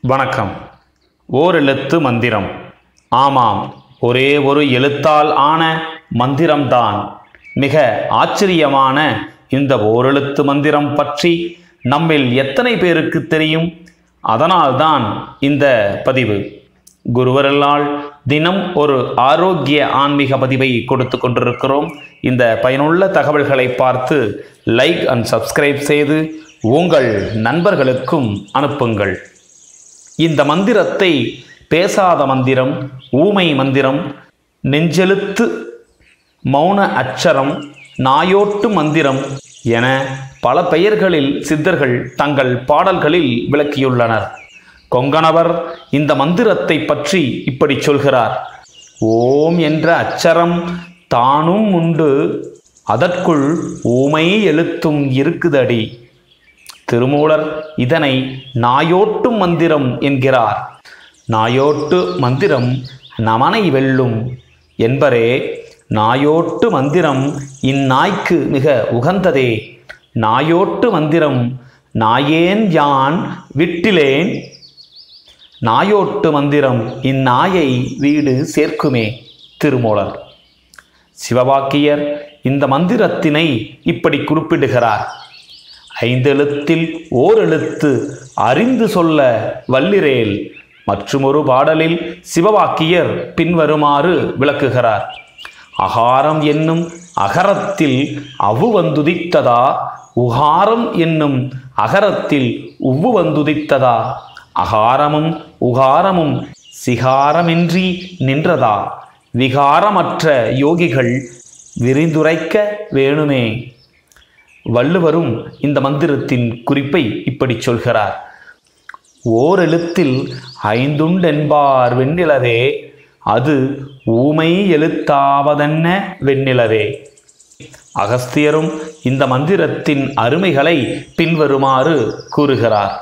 வணக்கம். ஓரெழுத்து மந்திரம். ஆமாம், ஒரே ஒரு எழுத்தால் ஆன மந்திரம்தான். மிக ஆச்சரியமான இந்த ஓரெழுத்து மந்திரம் பற்றி நம்மில் எத்தனை பேருக்கு தெரியும்? அதனால்தான் இந்த பதிவு. குருவர்களால் தினம் ஒரு ஆரோக்கிய ஆன்மீக பதிவை கொடுத்து கொண்டிருக்கிறோம். இந்த பயனுள்ள தகவல்களை பார்த்து லைக் அண்ட் சப்ஸ்கிரைப் செய்து உங்கள் நண்பர்களுக்கும் அனுப்புங்கள். இந்த மந்திரத்தை பேசாத மந்திரம், ஊமை மந்திரம், நெஞ்செழுத்து, மௌன அச்சரம், நாயோட்டு மந்திரம் என பல பெயர்களில் சித்தர்கள் தங்கள் பாடல்களில் விளக்கியுள்ளனர். கொங்கணவர் இந்த மந்திரத்தை பற்றி இப்படி சொல்கிறார். ஓம் என்ற அச்சரம் தானும் உண்டு, அதற்குள் ஊமை எழுத்தும் இருக்குதடி. திருமூலர் இதனை நாயோட்டு மந்திரம் என்கிறார். நாயோட்டு மந்திரம் நமனை வெல்லும் என்பரே. நாயோட்டு மந்திரம் இந்நாய்க்கு மிக உகந்ததே. நாயோட்டு மந்திரம் நாயேன் யான் விட்டிலேன். நாயோட்டு மந்திரம் இந்நாயை வீடு சேர்க்குமே. திருமூலர். சிவவாக்கியர் இந்த மந்திரத்தினை இப்படி குறிப்பிடுகிறார். ஐந்தெழுத்தில் ஓரெழுத்து அறிந்து சொல்ல வல்லிரேல். மற்றுமொரு பாடலில் சிவவாக்கியர் பின்வருமாறு விளக்குகிறார். அகாரம் என்னும் அகரத்தில் அவு வந்துதித்ததா, உகாரம் என்னும் அகரத்தில் உவ்வு வந்துதித்ததா, அகாரமும் உகாரமும் சிகாரமின்றி நின்றதா, விகாரமற்ற யோகிகள் விரிந்துரைக்க வேணுமே. வள்ளுவரும் இந்த மந்திரத்தின் குறிப்பை இப்படி சொல்கிறார். ஓரெழுத்தில் ஐந்துண்டென்பார் வெண்ணிலவே, அது ஊமை எழுத்தாவதென்ன வெண்ணிலவே. அகஸ்தியரும் இந்த மந்திரத்தின் அருமைகளை பின்வருமாறு கூறுகிறார்.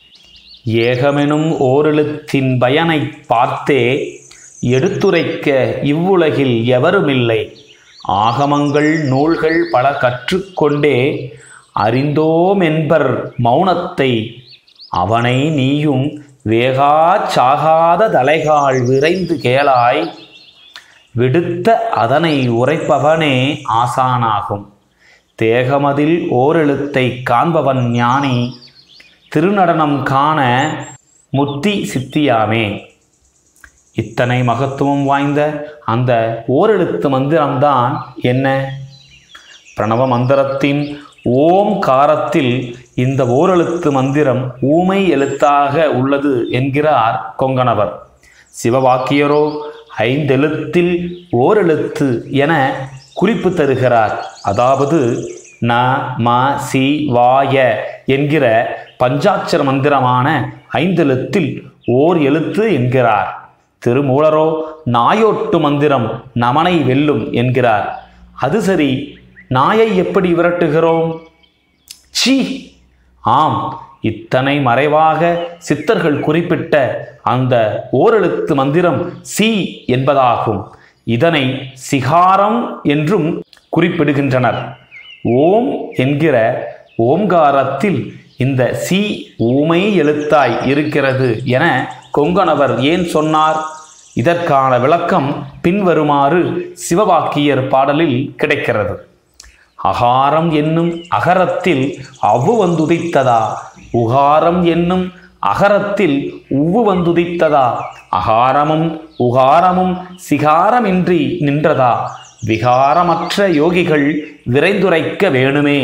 ஏகமெனும் ஓரெழுத்தின் பயனை பார்த்தே எடுத்துரைக்க இவ்வுலகில் எவருமில்லை. ஆகமங்கள் நூல்கள் பல கற்றுக்கொண்டே அறிந்தோமென்பர் மௌனத்தை, அவனை நீயும் வேகா சாகாத தலைகால் விரைந்து கேளாய். விடுத்த அதனை உரைப்பவனே ஆசானாகும். தேகமதில் ஓரெழுத்தை காண்பவன் ஞானி. திருநடனம் காண முத்தி சித்தியாமே. இத்தனை மகத்துவம் வாய்ந்த அந்த ஓரெழுத்து மந்திரம்தான் என்ன? பிரணவ மந்திரத்தின் ஓம் காரத்தில் இந்த ஓரெழுத்து மந்திரம் ஊமை எழுத்தாக உள்ளது என்கிறார் கொங்கணவர். சிவவாக்கியரோ ஐந்தெழுத்தில் ஓரெழுத்து என குறிப்பு தருகிறார். அதாவது ந ம சி வாய என்கிற பஞ்சாட்சர மந்திரமான ஐந்தெழுத்தில் ஓர் எழுத்து என்கிறார். திருமூலரோ நாயோட்டு மந்திரம் நமனை வெல்லும் என்கிறார். அது சரி, நாயை எப்படி விரட்டுகிறோம்? சீ! ஆம், இத்தனை மறைவாக சித்தர்கள் குறிப்பிட்ட அந்த ஓரெழுத்து மந்திரம் சி என்பதாகும். இதனை சிகாரம் என்றும் குறிப்பிடுகின்றனர். ஓம் என்கிற ஓம்காரத்தில் இந்த சி ஊமை எழுத்தாய் இருக்கிறது என கொங்கணவர் ஏன் சொன்னார்? இதற்கான விளக்கம் பின்வருமாறு சிவவாக்கியர் பாடலில் கிடைக்கிறது. அகாரம் என்னும் அகரத்தில் அவ்வு வந்துதித்ததா, உகாரம் என்னும் அகரத்தில் உவ்வு வந்துதித்ததா, அகாரமும் உகாரமும் சிகாரமின்றி நின்றதா, விகாரமற்ற யோகிகள் விரைந்துரைக்க வேணுமே.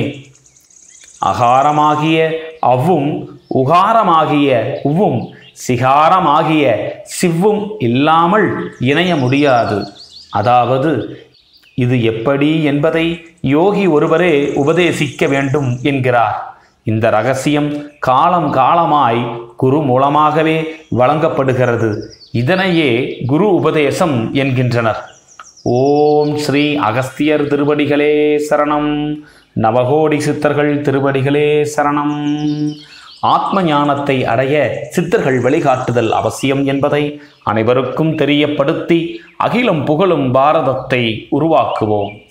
அகாரமாகிய அவ்வும் உகாரமாகிய உவ்வும் சிகாரமாகிய சிவ்வும் இல்லாமல் இணைய முடியாது. அதாவது இது எப்படி என்பதை யோகி ஒருவரே உபதேசிக்க வேண்டும் என்கிறார். இந்த ரகசியம் காலம் காலமாய் குரு மூலமாகவே வழங்கப்படுகிறது. இதனையே குரு உபதேசம் என்கின்றனர். ஓம் ஸ்ரீ அகஸ்தியர் திருவடிகளே சரணம். நவகோடி சித்தர்கள் திருவடிகளே சரணம். ஆத்ம ஞானத்தை அடைய சித்தர்கள் வழிகாட்டுதல் அவசியம் என்பதை அனைவருக்கும் தெரியப்படுத்தி அகிலம் புகழும் பாரதத்தை உருவாக்குவோம்.